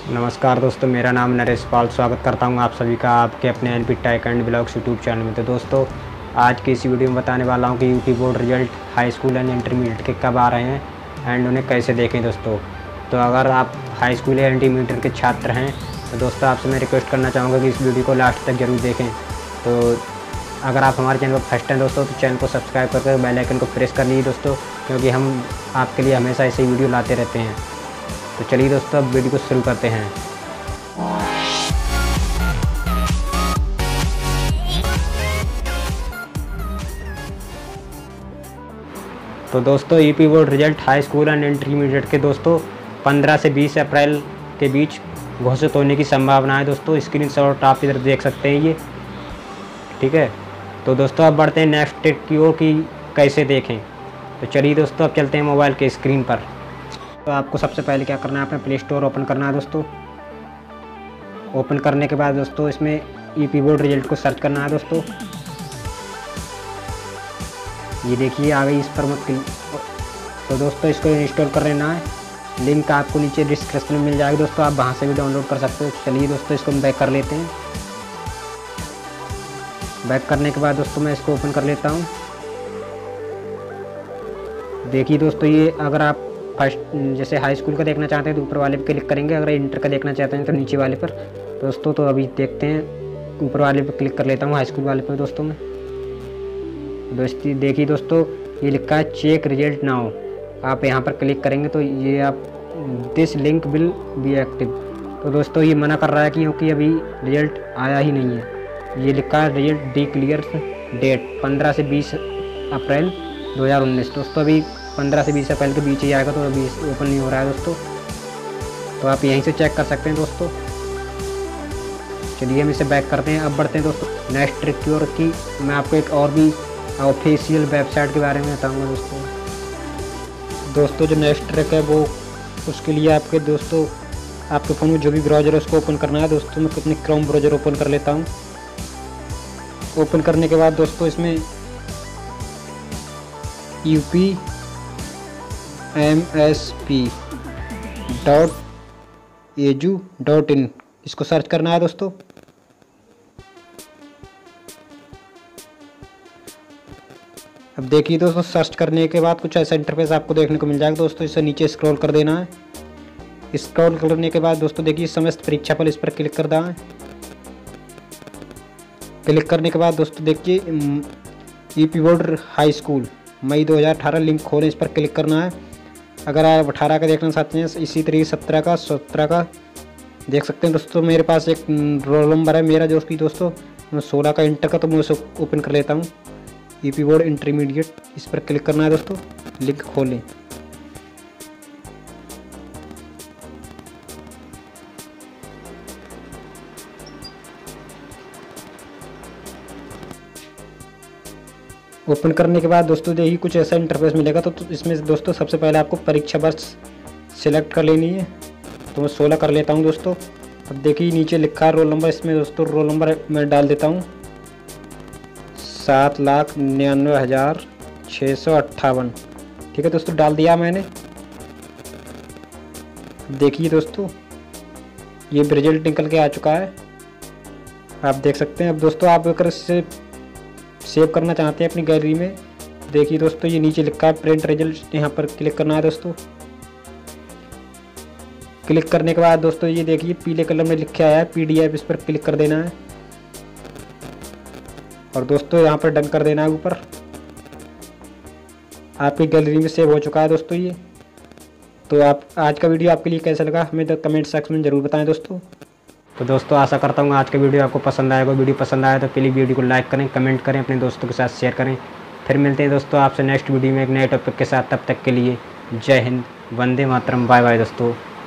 नमस्कार दोस्तों, मेरा नाम नरेश पाल। स्वागत करता हूं आप सभी का आपके अपने NP tech and blogs YouTube channel में। तो दोस्तों, आज की इस वीडियो में बताने वाला हूं कि UP board result high school and intermediate के कब आ रहे हैं एंड उन्हें कैसे देखें दोस्तों। तो अगर आप हाई स्कूल या इंटरमीडिएट के छात्र हैं तो दोस्तों आपसे मैं रिक्वेस्ट करना चाहूँगा कि इस वीडियो को लास्ट तक ज़रूर देखें। तो अगर आप हमारे चैनल पर फर्स्ट हैं दोस्तों तो चैनल को सब्सक्राइब करके बेल आइकन को प्रेस कर लीजिए दोस्तों, क्योंकि हम आपके लिए हमेशा ऐसे ही वीडियो लाते रहते हैं। तो चलिए दोस्तों, अब वीडियो को शुरू करते हैं। तो दोस्तों, UP board result high school and intermediate के दोस्तों 15 से 20 अप्रैल के बीच घोषित होने की संभावना है दोस्तों। स्क्रीनशॉट आप इधर देख सकते हैं ये, ठीक है। तो दोस्तों अब बढ़ते हैं नेक्स्ट स्टेप की ओर कि कैसे देखें। तो चलिए दोस्तों, अब चलते हैं मोबाइल के स्क्रीन पर। तो आपको सबसे पहले क्या करना है, अपना प्ले स्टोर ओपन करना है दोस्तों। ओपन करने के बाद दोस्तों इसमें यूपी बोर्ड रिजल्ट को सर्च करना है दोस्तों। ये देखिए आ गई, इस पर मत क्लिक। तो दोस्तों इसको इंस्टॉल कर लेना है, लिंक आपको नीचे डिस्क्रिप्शन में मिल जाएगा दोस्तों, आप वहाँ से भी डाउनलोड कर सकते हो। चलिए दोस्तों इसको बैक कर लेते हैं। बैक करने के बाद दोस्तों मैं इसको ओपन कर लेता हूँ। देखिए दोस्तों, ये अगर आप फर्स्ट जैसे हाई स्कूल का देखना चाहते हैं तो ऊपर वाले पे क्लिक करेंगे, अगर इंटर का देखना चाहते हैं तो नीचे वाले पर दोस्तों। तो अभी देखते हैं, ऊपर वाले पे क्लिक कर लेता हूँ, हाई स्कूल वाले पे दोस्तों मैं। देखिए दोस्तों, ये लिखा है चेक रिजल्ट नाउ। आप यहाँ पर क्लिक करेंगे तो ये आप this link will be active. तो दोस्तों ये मना कर रहा है क्योंकि अभी रिजल्ट आया ही नहीं है। ये लिखा है रिजल्ट डिक्लेयर डेट 15 से 20 अप्रैल 2019। दोस्तों अभी 15 से 20 अप्रैल के बीच ही आएगा, तो अभी ओपन नहीं हो रहा है दोस्तों। तो आप यहीं से चेक कर सकते हैं दोस्तों। चलिए हम इसे बैक करते हैं। अब बढ़ते हैं दोस्तों नेक्स्ट ट्रिक की ओर की मैं आपको एक और भी ऑफिशियल वेबसाइट के बारे में बताऊंगा दोस्तों। जो नेक्स्ट ट्रिक है वो उसके लिए आपके दोस्तों आपके फ़ोन में जो भी ब्राउज़र है उसको ओपन करना है दोस्तों। मैं अपनी क्रोम ब्राउज़र ओपन कर लेता हूँ। ओपन करने के बाद दोस्तों इसमें upmsp.edu.in इसको सर्च करना है दोस्तों। अब देखिए दोस्तों, सर्च करने के बाद कुछ ऐसा इंटरफेस आपको देखने को मिल जाएगा दोस्तों। इसे नीचे स्क्रॉल कर देना है। स्क्रॉल करने के बाद दोस्तों देखिए समस्त परीक्षा फल, इस पर क्लिक कर देना है। क्लिक करने के बाद दोस्तों देखिए यूपी बोर्ड हाई स्कूल मई 2018 लिंक खोलें, इस पर क्लिक करना है। अगर आप 18 का देखना चाहते हैं, इसी तरीके 17 का 17 का देख सकते हैं दोस्तों। मेरे पास एक रोल नंबर है मेरा जो कि दोस्तों 16 का इंटर का, तो मैं उसे ओपन कर लेता हूँ। यूपी बोर्ड इंटरमीडिएट, इस पर क्लिक करना है दोस्तों। लिंक खोलें। ओपन करने के बाद दोस्तों देखिए कुछ ऐसा इंटरफेस मिलेगा। तो इसमें दोस्तों सबसे पहले आपको परीक्षा वर्ष सिलेक्ट कर लेनी है। तो मैं 16 कर लेता हूँ दोस्तों। अब देखिए नीचे लिखा है रोल नंबर, इसमें दोस्तों रोल नंबर मैं डाल देता हूँ 7,99,658। ठीक है दोस्तों, डाल दिया मैंने। देखिए दोस्तों ये रिजल्ट निकल के आ चुका है, आप देख सकते हैं। अब दोस्तों आप अगर इसे सेव करना चाहते हैं अपनी गैलरी में, देखिए दोस्तों ये नीचे लिखा है प्रिंट रिजल्ट, यहाँ पर क्लिक करना है दोस्तों। क्लिक करने के बाद दोस्तों ये देखिए पीले कलर में लिखा आया है PDF, इस पर क्लिक कर देना है और दोस्तों यहाँ पर डन कर देना है ऊपर। आपकी गैलरी में सेव हो चुका है दोस्तों ये। तो आप आज का वीडियो आपके लिए कैसा लगा हमें कमेंट सेक्शन में ज़रूर बताएं दोस्तों। तो दोस्तों आशा करता हूँ आज का वीडियो आपको पसंद आएगा। वीडियो पसंद आया तो प्लीज़ वीडियो को लाइक करें, कमेंट करें, अपने दोस्तों के साथ शेयर करें। फिर मिलते हैं दोस्तों आपसे नेक्स्ट वीडियो में एक नए टॉपिक के साथ। तब तक के लिए जय हिंद, वंदे मातरम, बाय बाय दोस्तों।